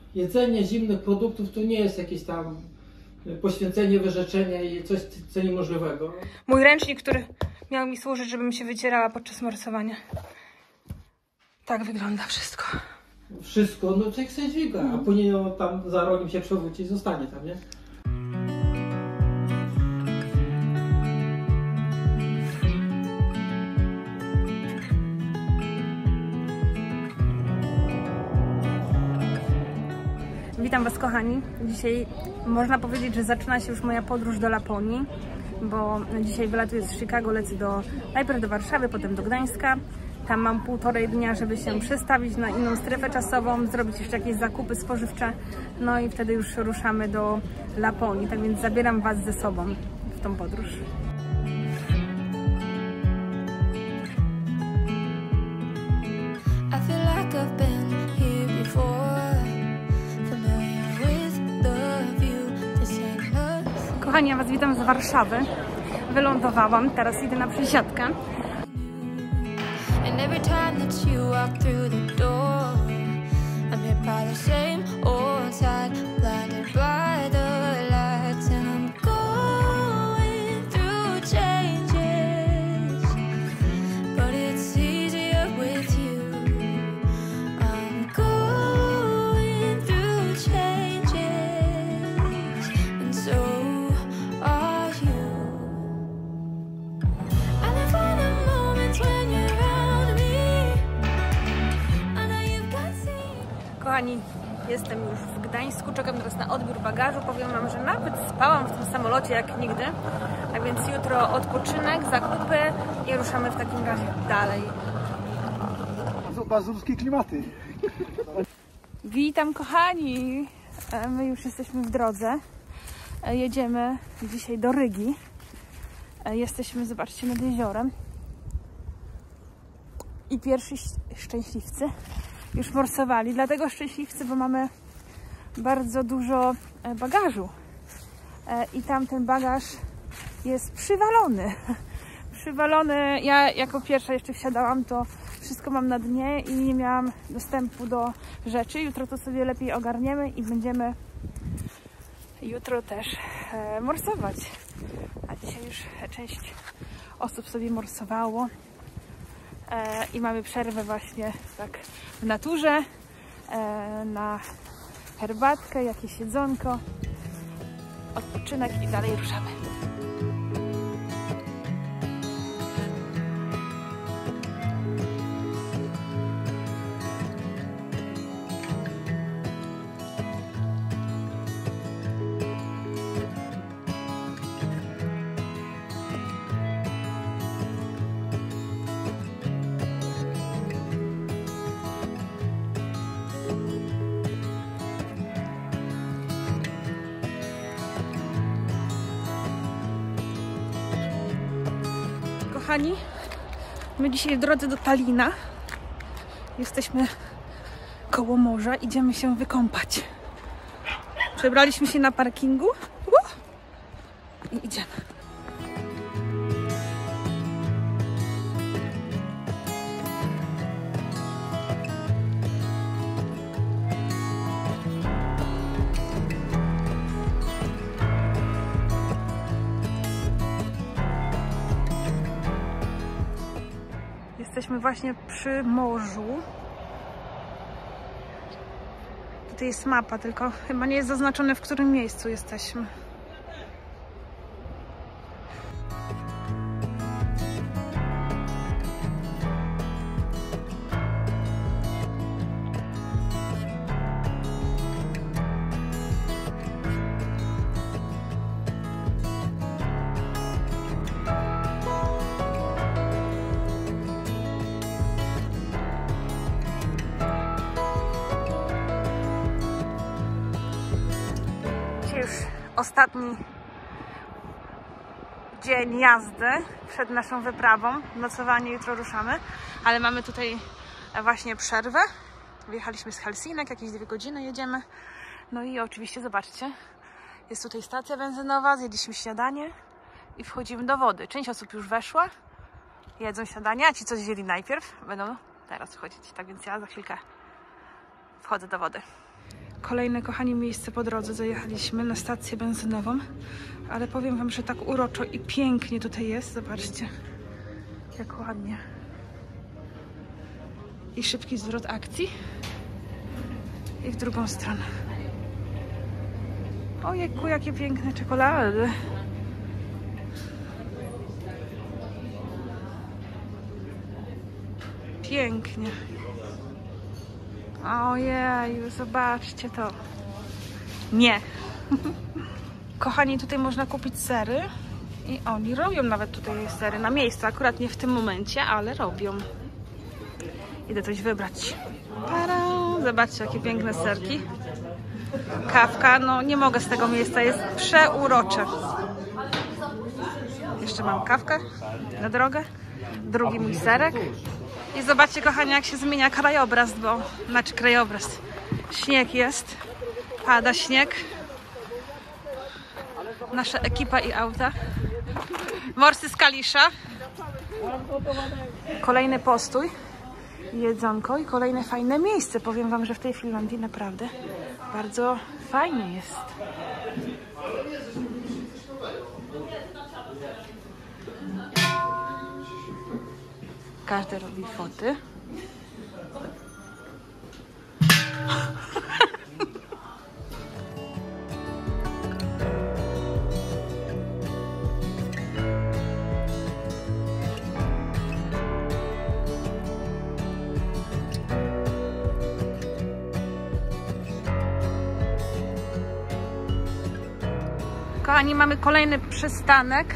jedzenie zimnych produktów to nie jest jakieś tam poświęcenie, wyrzeczenie i coś co niemożliwego. Mój ręcznik, który miał mi służyć, żebym się wycierała podczas morsowania. Tak wygląda wszystko. Wszystko, no człowiek sobie dźwiga, a później no, tam za rogiem się przewróci i zostanie tam, nie? Witam Was, kochani. Dzisiaj można powiedzieć, że zaczyna się już moja podróż do Laponii, bo dzisiaj wylatuję z Chicago, lecę najpierw do Warszawy, potem do Gdańska. Tam mam 1,5 dnia, żeby się przestawić na inną strefę czasową, zrobić jeszcze jakieś zakupy spożywcze, no i wtedy już ruszamy do Laponii. Tak więc zabieram Was ze sobą w tą podróż. Kochani, ja Was witam z Warszawy. Wylądowałam, teraz idę na przesiadkę. Kochani, jestem już w Gdańsku, czekam teraz na odbiór bagażu. Powiem Wam, że nawet spałam w tym samolocie jak nigdy. A więc jutro odpoczynek, zakupy i ruszamy w takim razie dalej. Mazurskie klimaty. Witam, kochani! My już jesteśmy w drodze. Jedziemy dzisiaj do Rygi. Jesteśmy, zobaczcie, nad jeziorem. I pierwsi szczęśliwcy już morsowali. Dlatego szczęśliwcy, bo mamy bardzo dużo bagażu. I tam ten bagaż jest przywalony. Przywalony. Ja jako pierwsza jeszcze wsiadałam, to wszystko mam na dnie i nie miałam dostępu do rzeczy. Jutro to sobie lepiej ogarniemy i będziemy jutro też morsować. A dzisiaj już część osób sobie morsowało. I mamy przerwę właśnie tak w naturze, na herbatkę, jakieś jedzonko, odpoczynek i dalej ruszamy. Kochani, my dzisiaj w drodze do Talina. Jesteśmy koło morza, idziemy się wykąpać. Przebraliśmy się na parkingu i idziemy. Jesteśmy właśnie przy morzu. Tutaj jest mapa, tylko chyba nie jest zaznaczone, w którym miejscu jesteśmy. Już ostatni dzień jazdy przed naszą wyprawą. Nocowanie, jutro ruszamy, ale mamy tutaj właśnie przerwę. Wyjechaliśmy z Helsinek, jakieś 2 godziny jedziemy. No i oczywiście zobaczcie, jest tutaj stacja benzynowa, zjedliśmy śniadanie i wchodzimy do wody. Część osób już weszła, jedzą śniadanie, a ci, co zjedli najpierw, będą teraz wchodzić. Tak więc ja za chwilkę wchodzę do wody. Kolejne, kochani, miejsce po drodze. Zajechaliśmy na stację benzynową, ale powiem wam, że tak uroczo i pięknie tutaj jest. Zobaczcie, jak ładnie. I szybki zwrot akcji. I w drugą stronę. Ojejku, jakie piękne czekolady. Pięknie. Ojeju, zobaczcie to. Nie. Kochani, tutaj można kupić sery i oni robią nawet tutaj sery na miejscu. Akurat nie w tym momencie, ale robią. Idę coś wybrać. Tada! Zobaczcie, jakie piękne serki. Kawka, no nie mogę z tego miejsca, jest przeurocze. Jeszcze mam kawkę na drogę. Drugi mój serek. I zobaczcie, kochani, jak się zmienia krajobraz, znaczy krajobraz. Śnieg jest, pada śnieg. Nasza ekipa i auta. Morsy z Kalisza. Kolejny postój, jedzonko i kolejne fajne miejsce. Powiem wam, że w tej Finlandii naprawdę bardzo fajnie jest. Każdy robi foty. Kochani, mamy kolejny przystanek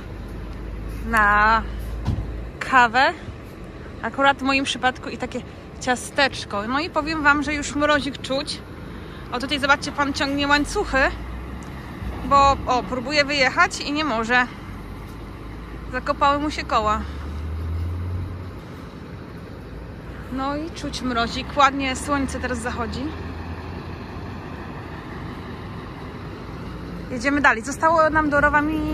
na kawę. Akurat w moim przypadku i takie ciasteczko. No i powiem wam, że już mrozik czuć. O, tutaj zobaczcie, pan ciągnie łańcuchy, bo próbuje wyjechać i nie może. Zakopały mu się koła. No i czuć mrozik. Ładnie słońce teraz zachodzi. Jedziemy dalej. Zostało nam do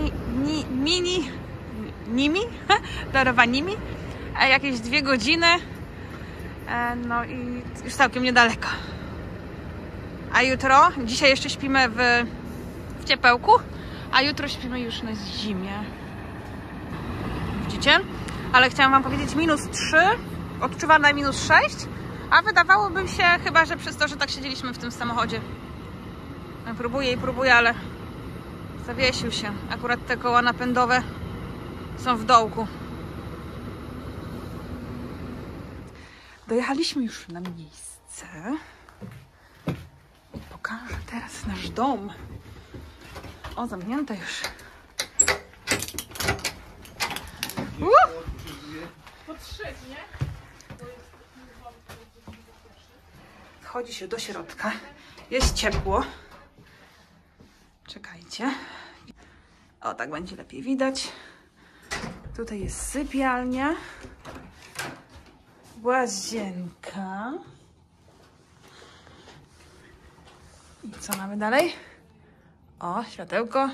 Rovanimi jakieś 2 godziny. No i już całkiem niedaleko. A jutro, dzisiaj jeszcze śpimy w ciepełku, a jutro śpimy już na zimie. Widzicie? Ale chciałam wam powiedzieć -3, odczuwana -6, a wydawałoby się chyba, że przez to, że tak siedzieliśmy w tym samochodzie. Próbuję, ale zawiesił się. Akurat te koła napędowe są w dołku. Dojechaliśmy już na miejsce. I pokażę teraz nasz dom. O, zamknięte już. Potrzebnie. Wchodzi się do środka. Jest ciepło. Czekajcie. O, tak będzie lepiej widać. Tutaj jest sypialnia. Łazienka. I co mamy dalej? O, światełko.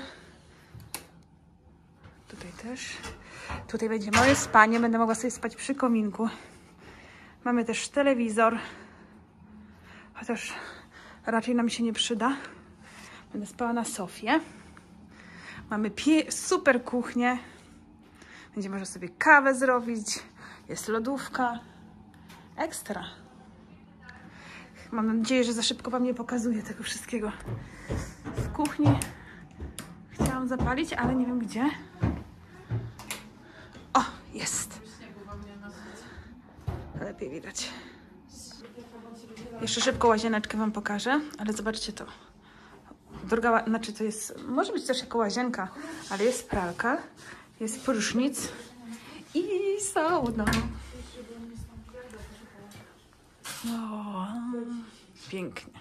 Tutaj też. Tutaj będzie moje spanie. Będę mogła sobie spać przy kominku. Mamy też telewizor. Chociaż raczej nam się nie przyda. Będę spała na sofie. Mamy super kuchnię. Będzie można sobie kawę zrobić. Jest lodówka. Ekstra. Mam nadzieję, że za szybko wam nie pokazuję tego wszystkiego. W kuchni chciałam zapalić, ale nie wiem gdzie. O, jest. Lepiej widać. Jeszcze szybko łazieneczkę wam pokażę, ale zobaczcie to. Druga, znaczy to jest, może być też jako łazienka, ale jest pralka, jest prysznic i sauna. O, pięknie.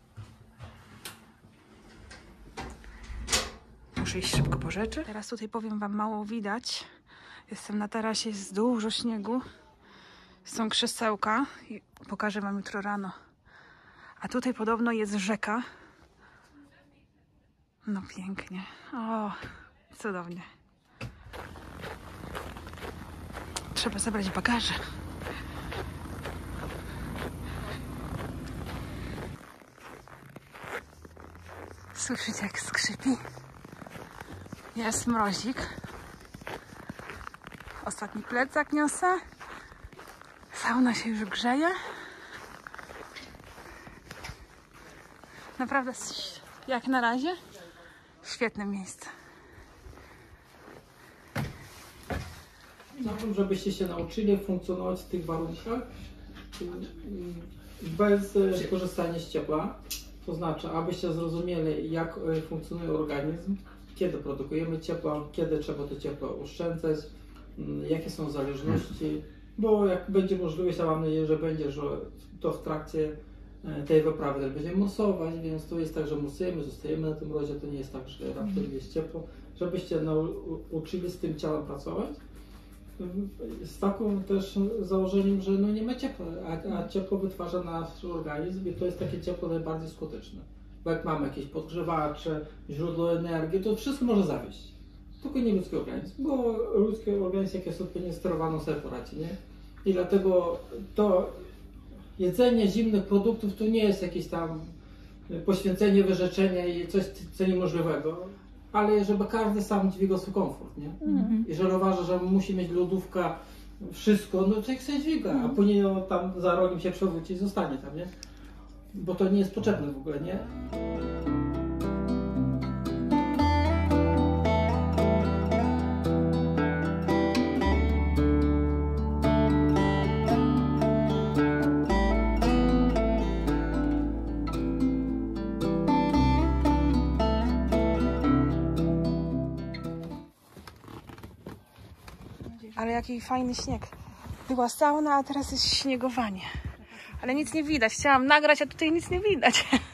Muszę iść szybko po rzeczy. Teraz tutaj powiem wam, mało widać. Jestem na tarasie, jest dużo śniegu. Są krzesełka i pokażę wam jutro rano. A tutaj podobno jest rzeka. No pięknie. O, cudownie. Trzeba zabrać bagaże. Słyszycie, jak skrzypi. Jest mrozik. Ostatni plecak niosę. Sauna się już grzeje. Naprawdę, jak na razie, świetne miejsce. Chciałbym, żebyście się nauczyli funkcjonować w tych warunkach bez korzystania z ciepła. To znaczy, abyście zrozumieli, jak funkcjonuje organizm, kiedy produkujemy ciepło, kiedy trzeba to ciepło oszczędzać, jakie są zależności, bo jak będzie możliwość, a mam nadzieję, że będzie, że to w trakcie tej wyprawy też będziemy musować, więc to jest tak, że musujemy, zostajemy na tym mrozie, to nie jest tak, że raptem jest ciepło, żebyście uczyli z tym ciałem pracować. Z takim też założeniem, że no nie ma ciepła, a ciepło wytwarza nasz organizm i to jest takie ciepło najbardziej skuteczne. Bo jak mamy jakieś podgrzewacze, źródło energii, to wszystko może zawieść. Tylko nie ludzki organizm, bo ludzki organizm jak jest odpowiednio sterowany, sobie poradzi, nie? I dlatego to jedzenie zimnych produktów to nie jest jakieś tam poświęcenie, wyrzeczenie i coś co niemożliwego. Ale żeby każdy sam dźwigał swój komfort, nie? Jeżeli uważa, że musi mieć lodówka, wszystko, no to jak sobie dźwiga, a później no, tam za rogiem się przewróci i zostanie tam, nie? Bo to nie jest potrzebne w ogóle, nie? Ale jaki fajny śnieg. Była sauna, a teraz jest śniegowanie. Ale nic nie widać. Chciałam nagrać, a tutaj nic nie widać.